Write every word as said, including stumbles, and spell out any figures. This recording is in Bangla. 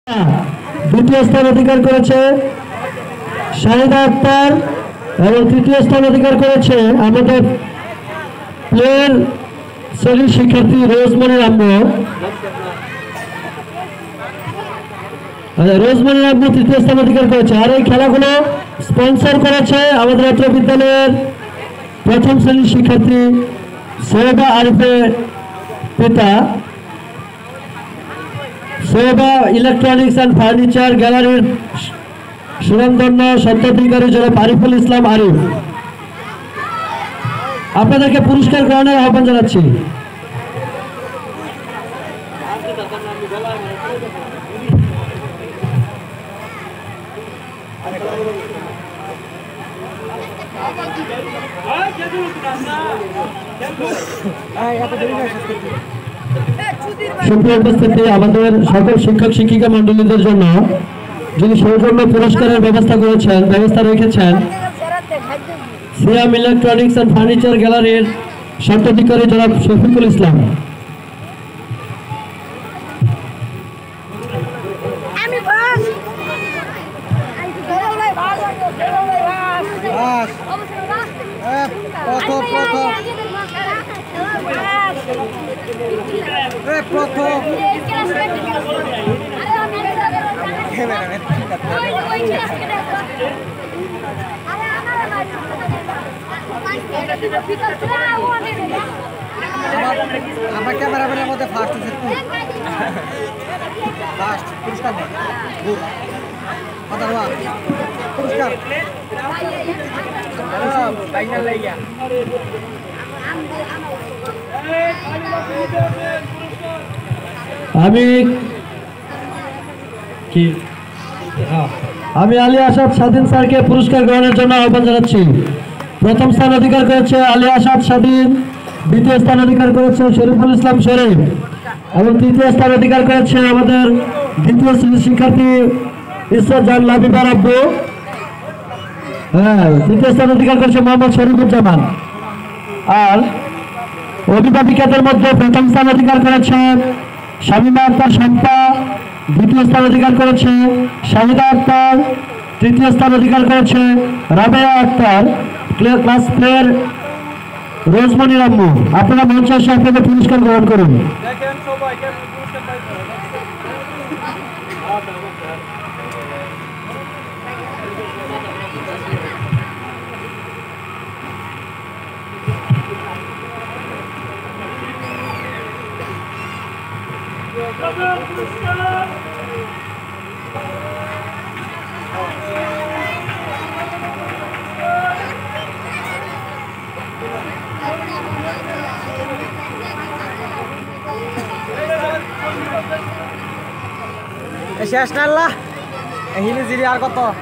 দ্বিতীয় স্থান অধিকার করেছে শাহিদা আক্তার এবং তৃতীয় স্থান অধিকার করেছে আমাদের প্লেয়ার শ্রেণীর শিক্ষার্থী রোজমনি রাম্য। রোজমনি রাম্য তৃতীয় স্থান অধিকার করেছে। আর এই খেলাগুলো স্পন্সর করেছে আমাদের অত্র বিদ্যালয়ের প্রথম শ্রেণীর শিক্ষার্থী সোহেবা আরিফের পিতা সোহেবা ইলেকট্রনিক্স অ্যান্ড ফার্নিচার গ্যালারির সুনামধন্য স্বত্বাধিকারী জনাব আরিফুল ইসলাম আরিফ। আপনাদেরকে পুরস্কার গ্রহণের আহ্বান জানাচ্ছি। সুপ্রিয় উপস্থিতি, আমাদের সকল শিক্ষক শিক্ষিকা মন্ডলীদের জন্য যিনি সৌজন্য পুরস্কারের ব্যবস্থা করেছেন ব্যবস্থা রেখেছেন সিয়াম ইলেকট্রনিক্স অ্যান্ড ফার্নিচার গ্যালারির স্বত্বাধিকারী জনাব শফিকুল ইসলাম। আমার ক্যামেরাম্যানের মধ্যে ফার্স্ট হচ্ছে ফার্স্ট পুরস্কার পুরস্কার আমি কি আমি আলী আসাদ স্বাধীন স্যারকে পুরস্কার গ্রহণের জন্য আহ্বান জানাচ্ছি। প্রথম স্থান অধিকার করেছে আলী আসাদ স্বাধীন, দ্বিতীয় স্থান অধিকার করেছে শরীফুল ইসলাম শরীফ এবং তৃতীয় স্থান অধিকার করেছে আমাদের দ্বিতীয় শ্রেণীর শিক্ষার্থী ইসরাত জান লাবিবার আব্বু। হ্যাঁ, তৃতীয় স্থান অধিকার করেছে মোহাম্মদ শরীফুজ্জামান। আর অভিভাবিকাদের মধ্যে প্রথম স্থান অধিকার করেছে শামিমা আক্তার শম্পা, দ্বিতীয় স্থান অধিকার করেছে শাহিদা আক্তার, তৃতীয় স্থান অধিকার করেছে রাবেয়া আক্তার, ক্লাস প্লেয়ার রোজমনি রাম্য। আপনারা মঞ্চে এসে আপনাদের পুরস্কার গ্রহণ করুন। শেষ না আল্লাহ, হিলি জিরি আর কত